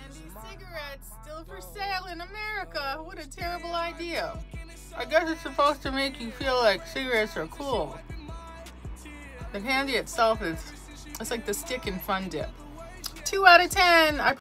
Candy cigarettes still for sale in America. What a terrible idea. I guess it's supposed to make you feel like cigarettes are cool. The candy itself it's like the stick in Fun Dip. 2 out of 10.